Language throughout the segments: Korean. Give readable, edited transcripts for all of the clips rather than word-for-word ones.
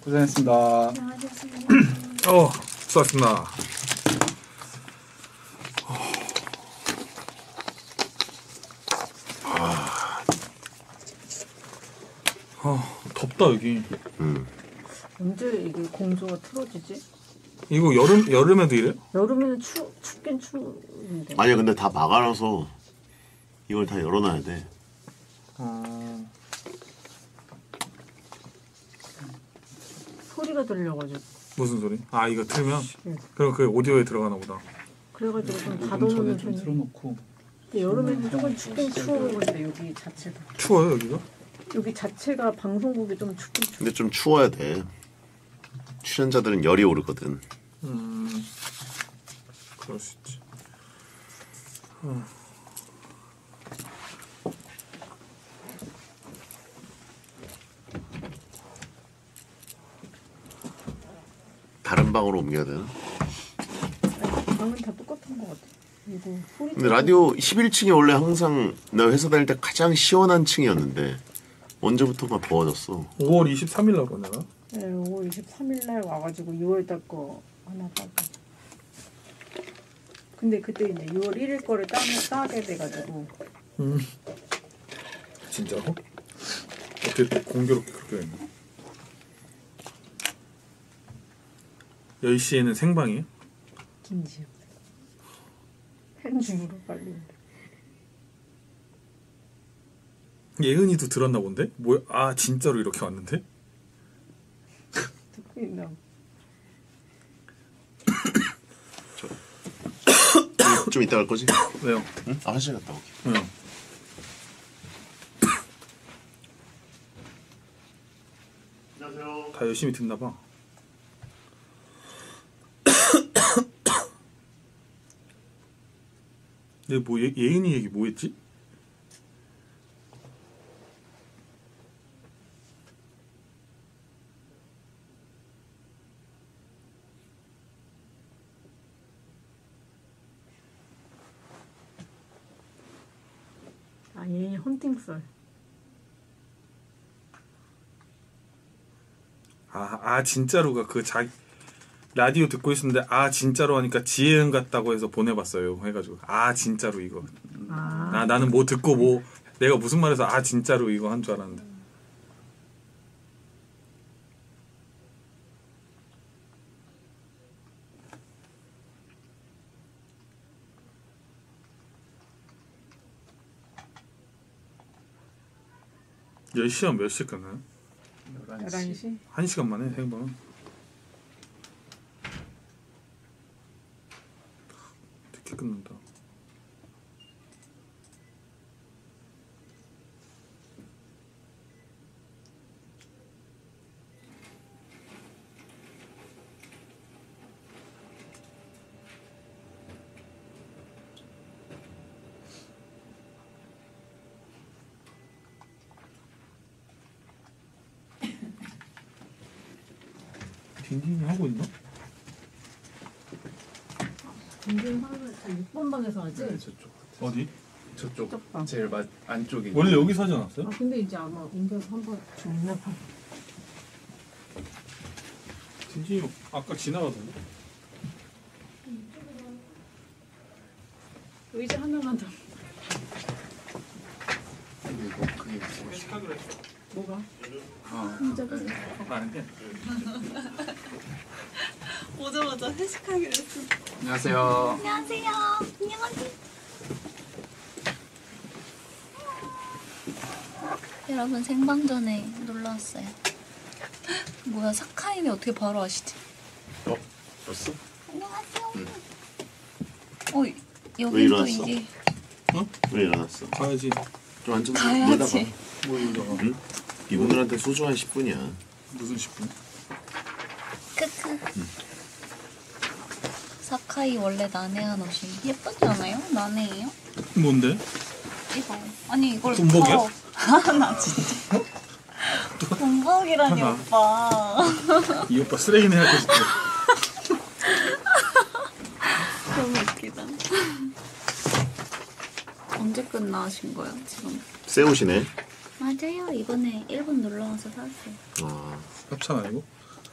고생했습니다. 수고하셨습니다. 덥다 여기. 언제 이게 공조가 틀어지지? 이거 여름에도 이래? 여름에는 춥긴 추운데. 아니야, 근데 다 막아놔서 이걸 다 열어놔야 돼. 소리가 들려가지고. 무슨 소리? 아 이거 틀면? 네. 그럼 그 오디오에 들어가나 보다. 그래가지고 좀 전에 닫아놓는 좀 편이. 틀어놓고. 근데 여름에는 조금 춥긴 추운데 여기 자체가. 추워요 여기가? 여기 자체가 방송국이 좀 춥긴 추워. 근데 좀 추워야 돼. 출연자들은 열이 오르거든. 그럴 수 있지. 다른 방으로 옮겨야 되나? 방은 다 똑같은 것 같아. 이거 소리. 근데 라디오 11층이 원래 항상 나 회사 다닐 때 가장 시원한 층이었는데 언제부터가 더워졌어. 5월 23일 날 보내나? 네, 5월 23일 날 와가지고 6월 달 거 하나 따고. 근데 그때 이제 6월 1일 거를 따게 돼가지고. 진짜로? 어떻게 또 공교롭게 그렇게 됐나? 10시에는 생방이에요? 김지우. 팬중으로 빨리. 예은이도 들었나 본데? 뭐야? 아 진짜로 이렇게 왔는데? 듣고 있나? 좀 이따 갈 거지? 왜요? 응? 아, 화장실 갔다 올게. 왜요? 안녕하세요. 다 열심히 듣나 봐. 근데 뭐 예은이 얘기 뭐 했지? 아, 얘 헌팅썰. 진짜로가 그 자기 라디오 듣고 있었는데 아 진짜로 하니까 지혜은 같다고 해서 보내봤어요. 해가지고 아 진짜로 이거. 나는 뭐 듣고 뭐 내가 무슨 말해서 아 진짜로 이거 한 줄 알았는데. 시간 몇 시에 끝나요? 11시? 1시간 만에 생방은. 늦게 끝난다. 딘딘이 하고 있나? 딘딘 하면 6번 방에서 하지? 네, 저쪽. 어디? 저쪽. 저쪽 방. 제일 안쪽에. 원래 여기서 하지 않았어요? 아, 근데 이제 아마 옮겨서 한번 죽나 봐. 딘딘이 아까 지나가던데? 의자 하나만 더. 이거 그게 뭐가? 나는 오자마자 회식하기로 했어. 안녕하세요. 안녕하세요. 안녕하세요. 여러분 생방 전에 놀러 왔어요. 뭐야 사카이네 어떻게 바로 아시지? 왔어? 안녕하세요. 왜 여긴 또 일어났어? 이게 왜 일어났어? 가야지. 좀 앉아. 가야지. 뭐 이러다가 응? 이분들한테 소중한 10분이야. 무슨 10분? 크크. 사카이 원래 난해한 옷이 예쁘지 않아요? 난해해요? 뭔데? 이거 아니 이걸 군복이야? 나 진짜 군복이라니 오빠. 이 오빠 쓰레기네 하고 싶어. 너무 웃기다. 언제 끝나신 거예요 지금? 새 옷이네. 맞아요. 이번에 일본 놀러 와서 샀어요. 아, 협찬 아니고?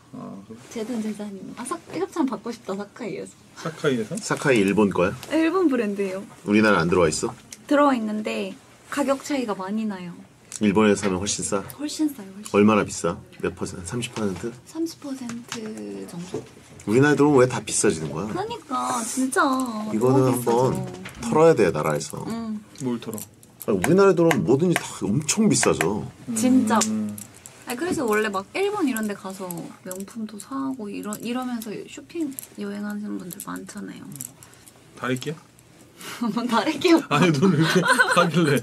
아, 제든 제자님. 협찬 받고 싶다 사카이에서. 사카이에서? 사카이 일본 거야? 일본 브랜드예요. 우리나라 안 들어와 있어? 들어와 있는데 가격 차이가 많이 나요. 일본에서 사면 훨씬 싸? 훨씬 싸요. 훨씬. 얼마나 비싸? 몇 퍼센트? 30%? 30% 정도? 우리나라에 들어오면 왜 다 비싸지는 거야? 그러니까 진짜 이거는 너무 한번 비싸죠. 털어야 돼 나라에서. 뭘 털어? 아니, 우리나라에 들어오면 뭐든지 다 엄청 비싸져. 진짜. 아니, 그래서 원래 막 일본 이런 데 가서 명품도 사고 이러면서 쇼핑 여행하시는 분들 많잖아요. 다리끼야? 다를게요. 아니 너는 이렇게 하길래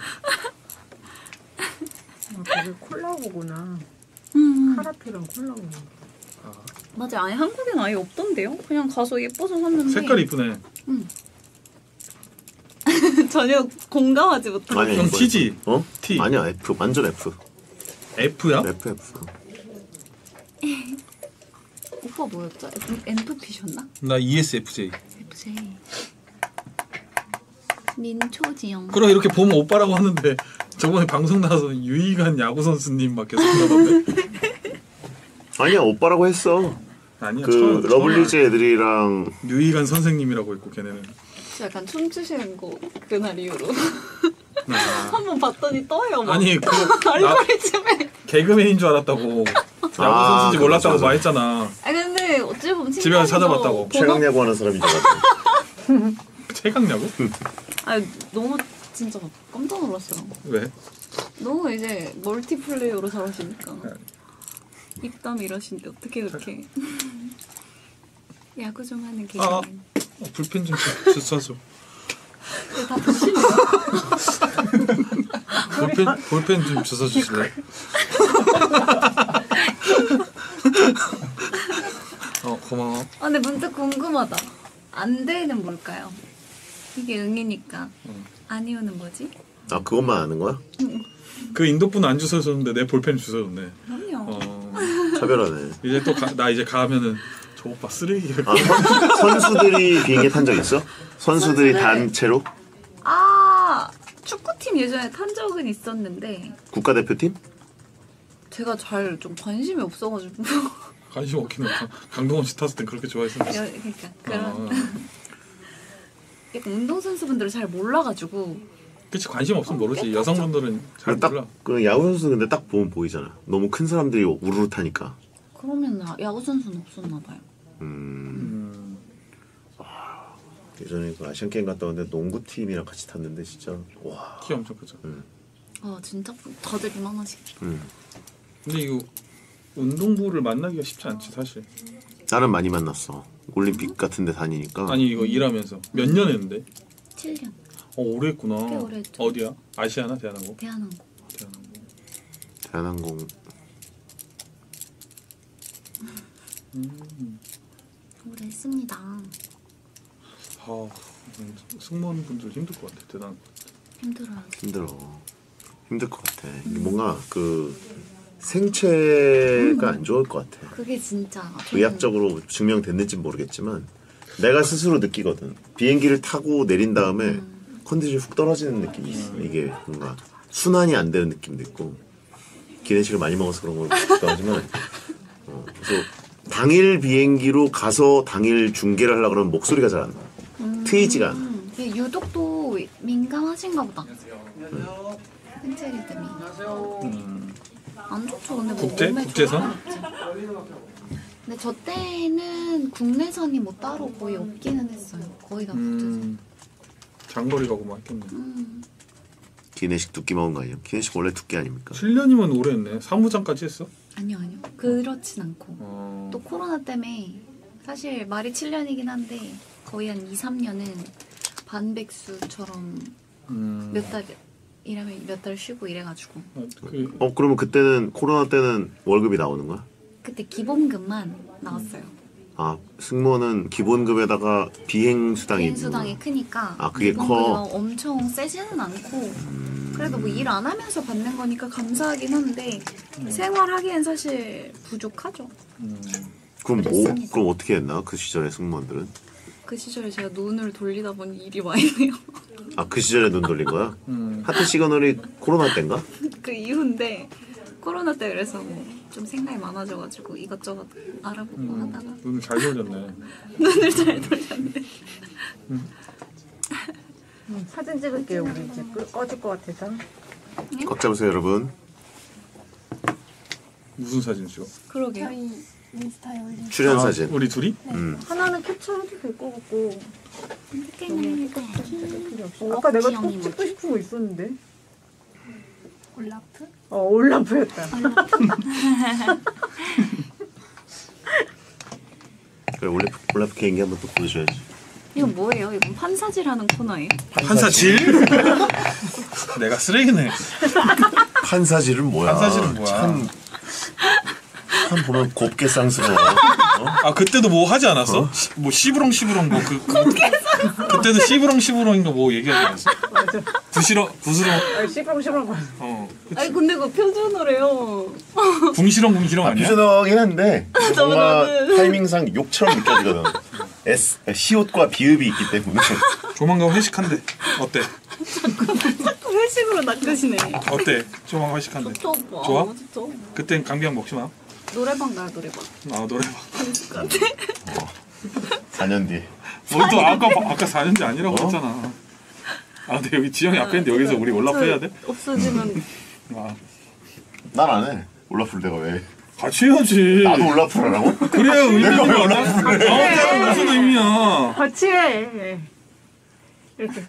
그게 콜라보구나. 카라테랑 콜라보. 맞아요. 아니 한국엔 아예 없던데요? 그냥 가서 예뻐서 샀는데 색깔 이쁘네. 전혀 공감하지 못하고. 아니, 그럼 이거 T지? 어? T. 아니야 F 완전 F. F야? FF. 오빠 뭐였죠? 엔토피셨나? 나 ESFJ. FJ. 민초지영. 그럼 이렇게 보면 오빠라고 하는데 저번에 방송 나와서 유희관 야구 선수님 막 계속 그러던데. 아니야 오빠라고 했어. 아니야. 그 처음 러블리즈 애들이랑 유희관 선생님이라고 있고 걔네는. 약간 춤추시는 거 그날 이후로 아. 한번 봤더니 떠요. 막. 아니 나 알고리즘에. 개그맨인 줄 알았다고. 야구 선수인지 몰랐다고 맞아. 말했잖아. 아 근데 어찌 보면 집에 가서 찾아봤다고. 최강야구 하는 사람인 줄 알았어. 최강야구? 아 너무 진짜 깜짝 놀랐어요. 왜? 너무 이제 멀티플레이어로 잘하시니까 입담 이러신데 어떻게 그렇게 야구 좀 하는 아. 개그맨. 불펜 좀 써줘. 다 보시네요. 볼펜 좀 주워 주실래? 고마워. 아 근데 문득 궁금하다. 안 돼는 뭘까요? 이게 응이니까. 아니오는 뭐지? 아 그것만 아는 거야? 그 인도분 안 주워줬는데 내 볼펜 주워줬네. 그럼요. 차별하네. 이제 또 나 이제 가면은 저 오빠 쓰레기를. 아, 선수들이 비행기 탄 적 있어? 선수들이 단체로? 아 축구팀 예전에 탄 적은 있었는데 국가대표팀? 제가 잘 좀 관심이 없어가지고 관심 없긴 해. 강동원 씨 탔을 땐 그렇게 좋아했었는데. 그러니까 그런 아, 약간 운동선수분들을 잘 몰라가지고 그치 관심 없으면 모르지. 여성분들은 잘 몰라. 딱그 야구 선수 근데 딱 보면 보이잖아. 너무 큰 사람들이 우르르 타니까. 그러면 야구 선수는 없었나 봐요. 예전에 그 아시안 게임 갔다 왔는데 농구팀이랑 같이 탔는데 진짜 와. 키 엄청 크죠. 아 진짜 다들 이만하시겠다. 근데 이거 운동부를 만나기가 쉽지 않지 사실. 나는 많이 만났어. 올림픽 같은 데 다니니까. 아니 이거 일하면서 몇 년 했는데? 7년 오래 했구나. 꽤 오래 했죠. 어디야? 아시아나 대한항공? 대한항공. 대한항공. 오래 했습니다. 아, 승무원분들 힘들 것 같아. 대단. 힘들어요. 힘들어. 힘들 것 같아. 이게 뭔가 그 생체가 안 좋을 것 같아. 그게 진짜 저는 의학적으로 증명됐는지 모르겠지만 내가 스스로 느끼거든. 비행기를 타고 내린 다음에 컨디션이 훅 떨어지는 느낌이 있어. 이게 뭔가 순환이 안 되는 느낌도 있고 기내식을 많이 먹어서 그런 걸 같기도 하지만 그래서 당일 비행기로 가서 당일 중계를 하려고 그러면 목소리가 잘 안 나. 트이지가 않아. 유독 또 민감하신가 보다. 생체 리듬이. 안 좋죠. 근데 뭐 몸에 국제선? 근데 저 때는 국내선이 뭐 따로 거의 없기는 했어요. 거의 다 국제선. 장거리 가고 막 했겠네. 기내식 두끼 먹은 거 아니에요? 기내식 원래 두끼 아닙니까? 7년이면 오래 했네. 사무장까지 했어? 아니요. 그렇진 않고. 또 코로나 때문에 사실 말이 7년이긴 한데 거의 한 2, 3년은 반백수처럼 몇 달 일하면 몇 달 쉬고 이래가지고 그러면 그때는 코로나 때는 월급이 나오는 거야? 그때 기본급만 나왔어요. 아 승무원은 기본급에다가 비행수당이 있는 비행수당이 거야? 크니까 아, 그게 기본급이 커? 막 엄청 세지는 않고 그래도 뭐 일 안 하면서 받는 거니까 감사하긴 한데 생활하기엔 사실 부족하죠. 그랬습니다. 그럼 어떻게 했나? 그 시절에 승무원들은? 그 시절에 제가 눈을 돌리다 보니 일이 많이 네요. 아 그 시절에 눈 돌린 거야? 하트 시그널이 코로나 때인가? 그 이후인데 코로나 때 그래서 뭐 좀 생각이 많아져가지고 이것저것 알아보고 하다가 눈을 잘 돌렸네. 눈을 잘 돌렸네. 사진 찍을게요. 우리 이제 꺼질 것 같아서. 꽉 잡으세요 여러분. 무슨 사진 찍어? 그러게요. 저희 인스타에 올린 출연 아, 사진. 우리 둘이? 하나는 캡처해도 될 것 같고. 땡땡땡. 필요 없이. 아까 내가 꼭 찍고 싶은 거 있었는데. 올라프? 올라프였다. 그래 올라프 개인기 한번 또 보여줘야지. 이건 뭐예요? 이건 판사질하는 코너예요? 판사질? 내가 쓰레기네. 판사질은 뭐야? 판사질은 뭐야? 참 보면 곱게 쌍스러워. 아 그때도 뭐 하지 않았어? 뭐 시부렁 뭐 그때도 시부렁인가 뭐 얘기하지 않았어? 맞아. 부스렁 시끄러워. 그치. 아니 근데 그거 표준어래요. 궁시렁 아니야? 퓨전하긴 한데 뭔가 타이밍상 욕처럼 느껴지거든. 시옷과 비읍이 있기 때문에. 조만간 회식한대. 어때? 회식으로 낚으시네. 어때? 조만간 회식한대. 좋아? 그땐 감기약 먹지 마. 노래방 가요 노래방. 아 노래방. 4년 뒤. 또 아까 4년째 아니라고 했잖아. 아 근데 여기 지영이 앞에 있는데 여기서 우리 올라프 해야 돼? 없어지면 아 난 안 해. 올라프를 내가 왜? 같이 해야지. 나도 올라프를 하라고? 그래야 의미가 내가 왜 올라. 올라프를 해? 무슨 의미야? 같이 해. 이렇게.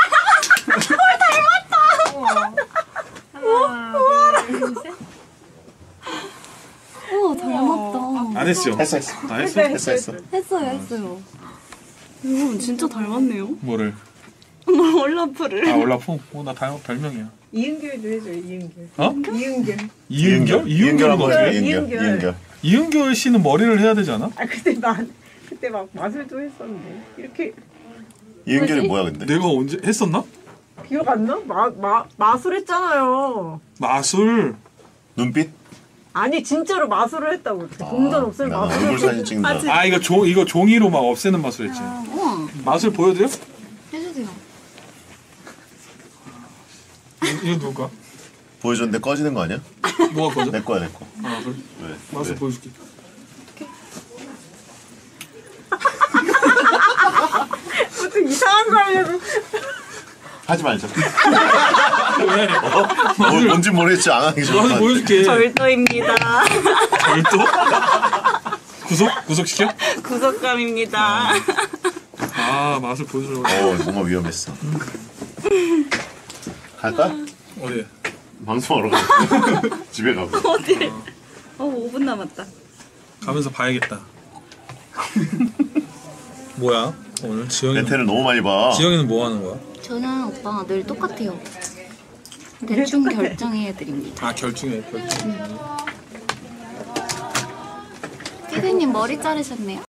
오 닮았다. 안 했죠? 했어. 안 했어? 했어. 했어요. 이거 진짜 닮았네요. 뭐를? 올라프를. 아 올라프? 나 별명이야. 이은결도 해줘. 이은결. 어? 이은결. 이은결? 이은결 이은결은 한번 뭐지? 해. 이은결. 이은결. 이은결 씨는 머리를 해야 되지 않아? 그때 막 마술도 했었는데 이렇게 이은결이 뭐야 근데? 내가 언제 했었나? 기억 안 나? 마술 했잖아요. 마술. 눈빛? 아니 진짜로 마술을 했다고. 동전 없으면 나 마술을 얼굴 사진 찍는다. 아 이거 종이로 막 없애는 마술 했지. 우와 마술 보여드려? 해주세요. 이거 누가? 보여줬는데 꺼지는 거 아니야? 뭐가 꺼져? 내 거야 내 거. 아 그래? 왜? 마술 왜? 보여줄게. 무슨 이상한 거 하려고. 하지 말자. 왜? 뭔지 모르겠지 안 하는 게 좋을 것 마술 같아. 보여줄게. 절도입니다. 절도? 구속시켜? 구속감입니다. 아 마술 보여주려고. 뭔가 위험했어. 갈까? 어디? 방송하러 가. 집에 가고. 어디? 5분 남았다. 가면서 봐야겠다. 뭐야? 오늘 지영이는 메테를 너무 많이 봐. 지영이는 뭐 하는 거야? 저는 오빠 늘 똑같아요. 대충 결정해드립니다. 아 결중해. 피디님 머리 자르셨네요?